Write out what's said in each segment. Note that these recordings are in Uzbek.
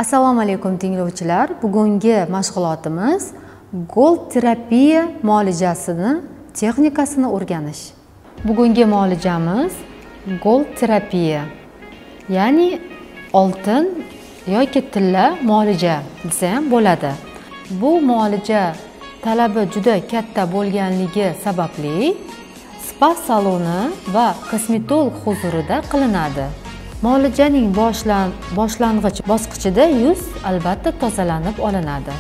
Assalomu alaykum tinglovchilar. Bugungi mashg'ulotimiz gold terapiya muolajasini texnikasini o'rganish. Bugungi muolajamiz gold terapiya, ya'ni oltin yoki tilla muolaja desa ham bo'ladi. Bu muolaja talabi juda katta bo'lganligi sababli spa saloni va kosmetolog huzurida qilinadi. Muolajaning boshlang'ich bosqichida yuz albatta tozalanib olinadi.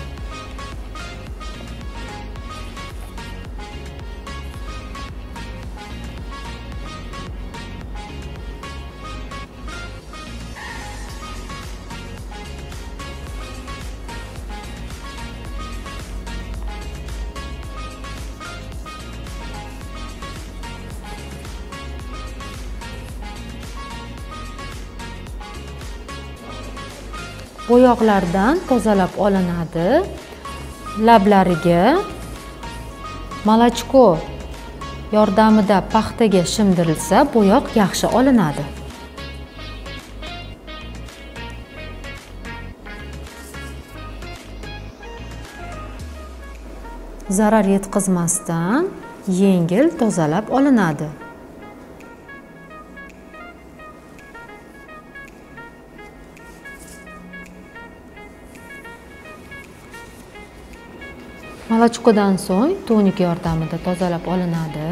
Bo'yoqlardan tozalab olinadi. Lablariga молочко yordamida paxtaga shimdirilsa, bo'yoq yaxshi olinadi. Zarar yetkazmasdan yengil tozalab olinadi. Молочкоdan so'ng tonik yordamida tozalab olinadi.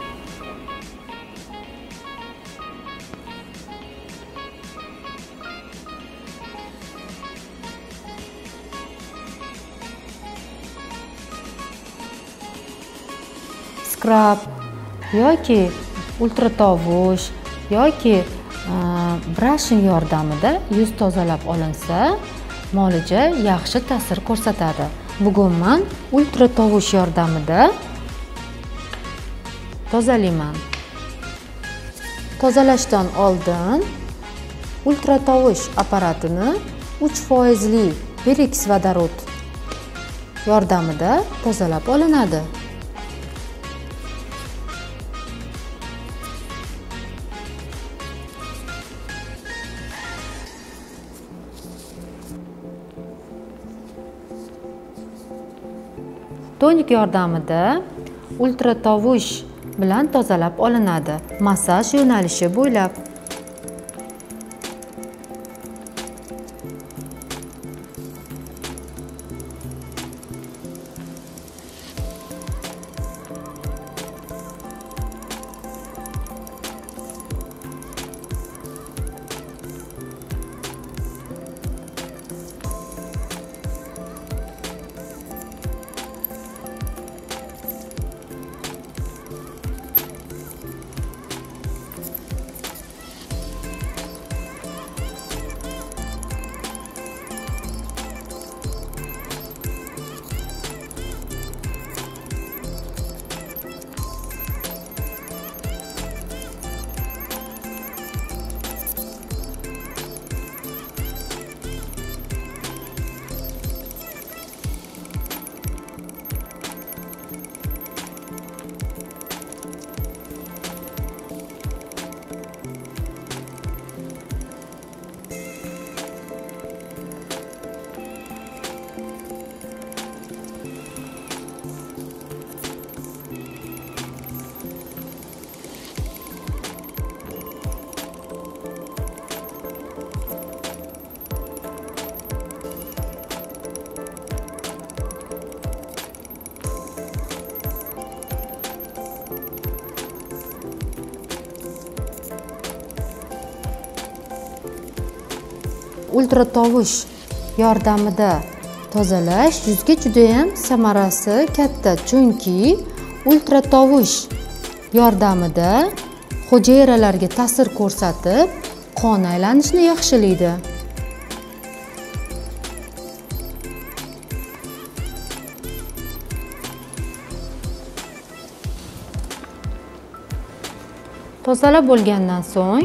Skrab yoki ultratovush yoki brushing yordamida yuz tozalab olinsa, muolaja yaxshi ta'sir ko'rsatadi. Bugun men ultratovush yordamida tozalayman. Tozalashdan oldin ultratovush apparatini 3% pereks vodorod yordamida tozalab olinadi. Tonik yordamida ultratovush bilan tozalab olinadi. Massaj yo'nalishi bo'ylab. Ultratovush yordamida tozalash yuzga juda ham samarasi katta, chunki ultratovush yordamida hujayralarga ta'sir ko'rsatib, qon aylanishini yaxshilaydi. Tozalab bo'lgandan so'ng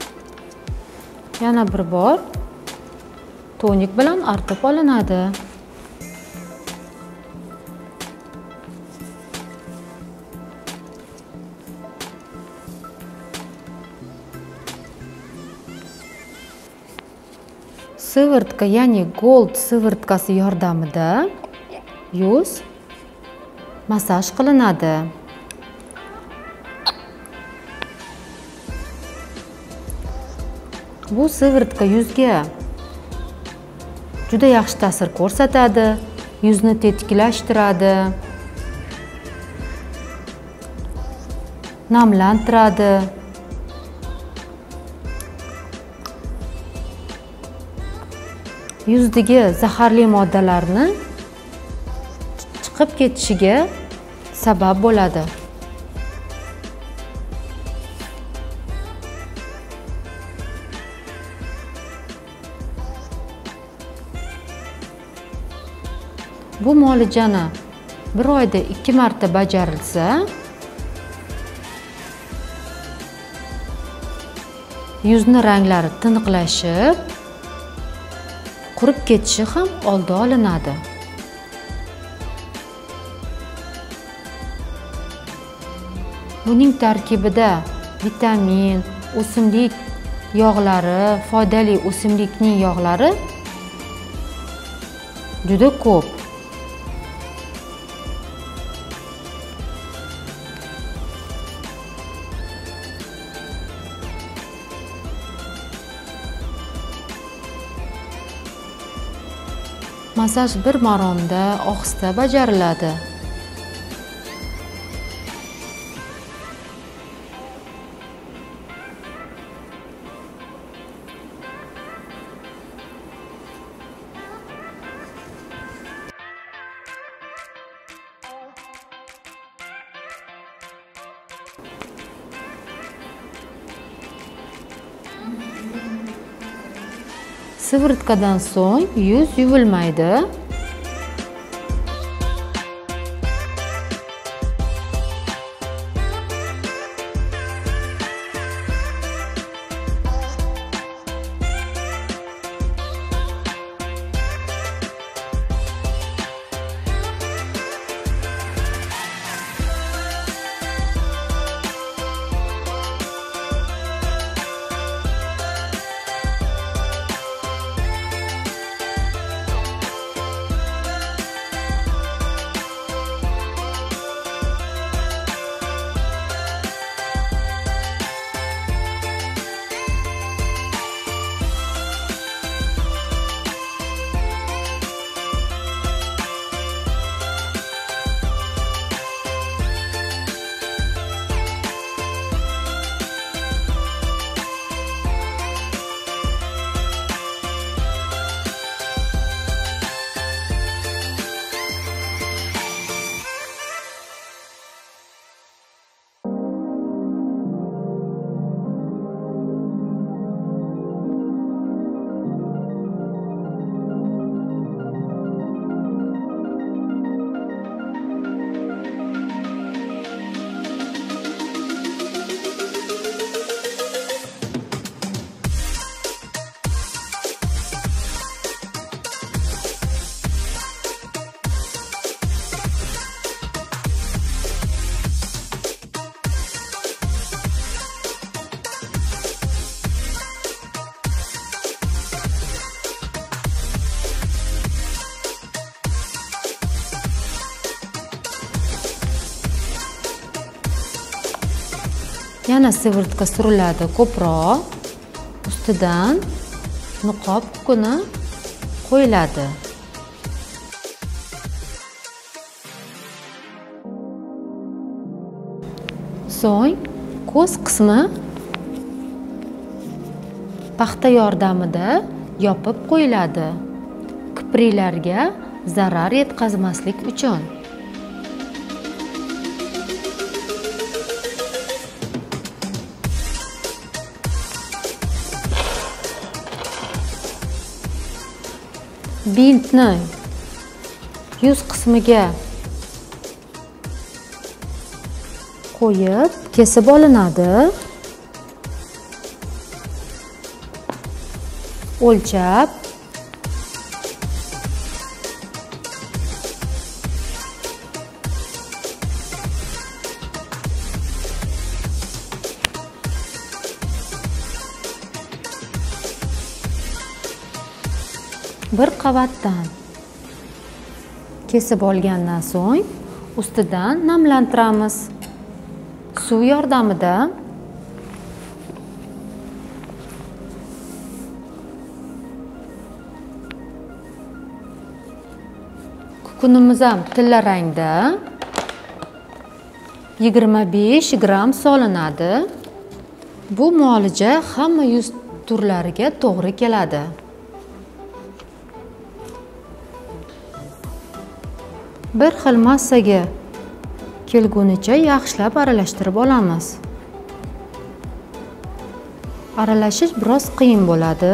yana bir bor tonik bilan artib olinadi. Sivirtka, ya'ni gold sivirtkasi yordamida yuz massaj qilinadi. Bu sivirtka yuzga juda yaxshi ta'sir ko'rsatadi, yuzni tetiklashtiradi, namlantiradi. Yuzdagi zaharli moddalarni chiqib ketishiga sabab bo'ladi. Bu muolajani bir oyda 2 marta bajarilsa, yuzni ranglari tiniqlashib, qurib ketishi ham oldi olinadi. Buning tarkibida vitamin, o'simlik yog'lari, foydali o'simlikning yog'lari juda ko'p. Massaj bir maromda ohista bajariladi. Sivirtkadan so'ng yuz yuvilmaydi. Yana sivirtka suriladi ko'proq. Ustidan niqob kukuni qo'yiladi. So'ng ko'z qismi paxta yordamida yopib qo'yiladi. Kipriklarga zarar yetkazmaslik uchun. Bintni yuz qismiga qo'yib kesib olinadi. O'lchab bir qavatdan kesib olgandan so'ng ustidan namlantiramiz. Suv yordamida kukunimiz ham tilla rangda 25 gram solinadi. Bu muolaja hamma yuz turlariga to'g'ri keladi. Bir xil massaga kelgunicha yaxshilab aralashtirib olamiz. Aralashish biroz qiyin bo'ladi.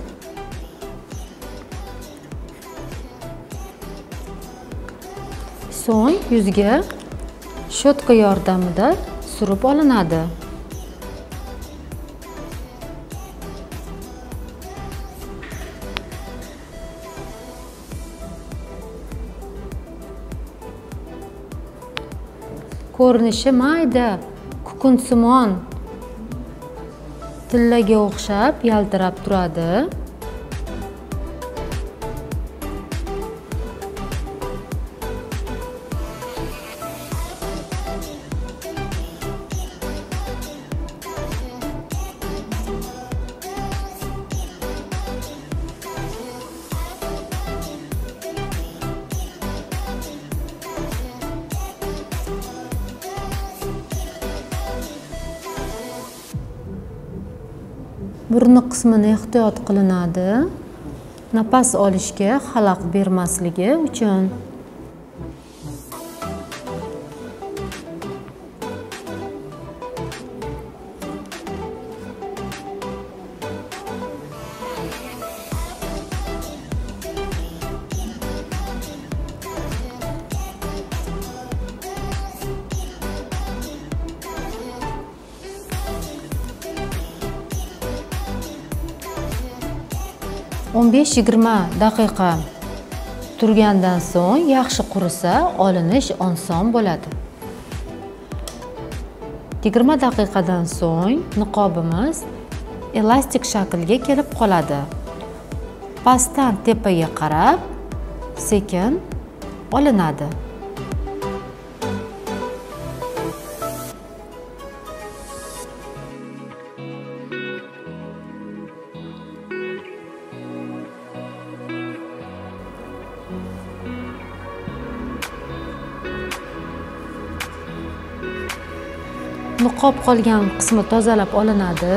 So'ng yuzga shotka yordamida surib olinadi. Ko'rinishi mayda kukunsimon tillaga o'xshab yaltirab turadi. Burni qismini ehtiyot qilinadi. Nafas olishga xalaqit bermasligi uchun. o'n 15-20 daqiqa turgandan so'ng yaxshi qurisa olinish oson bo'ladi. 20 daqiqadan so'ng niqobimiz elastik shaklga kelib qoladi. Pastdan tepaga qarab sekin olinadi. Niqob qolgan qismi tozalab olinadi.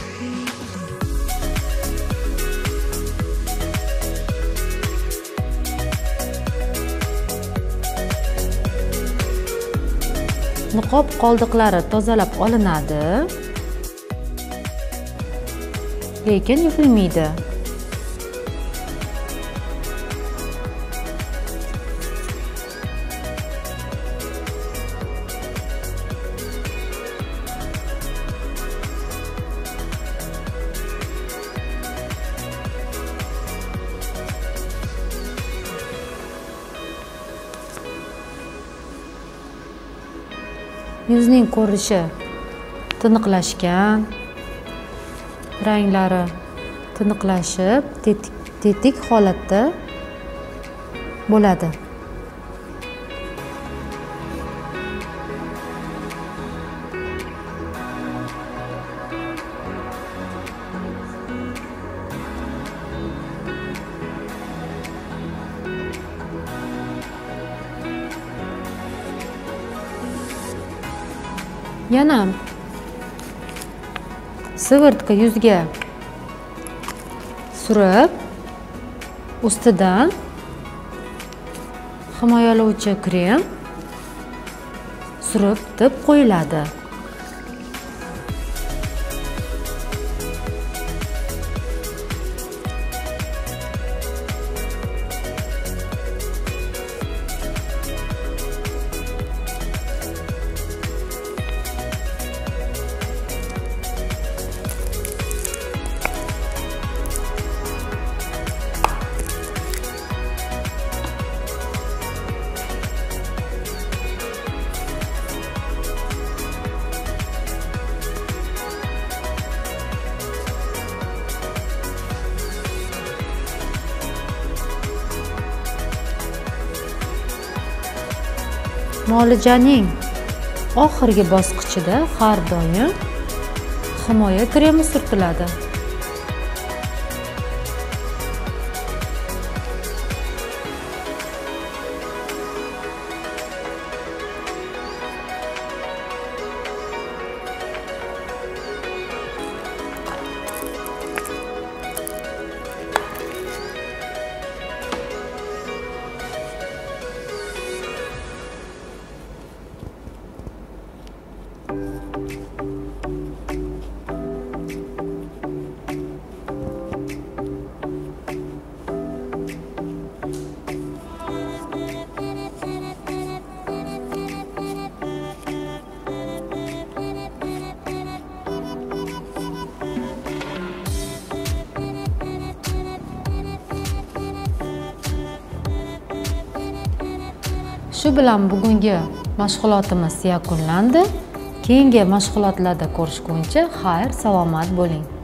Niqob qoldiqlari tozalab olinadi. Lekin yopilmaydi. Yuzning ko'rinishi tiniqlashgan, ranglari tiniqlashib, tetik holatda bo'ladi. Yana sivirtka yuzga surib, ustidan himoyalovchi krem surib deb qo'yiladi. Muolajaning oxirgi bosqichida har doim himoya kremi surtiladi. Shu bilan bugungi mashg'ulotimiz yakunlandi. Keyingi mashg'ulotlarda ko'rishguncha xayr, salomat bo'ling.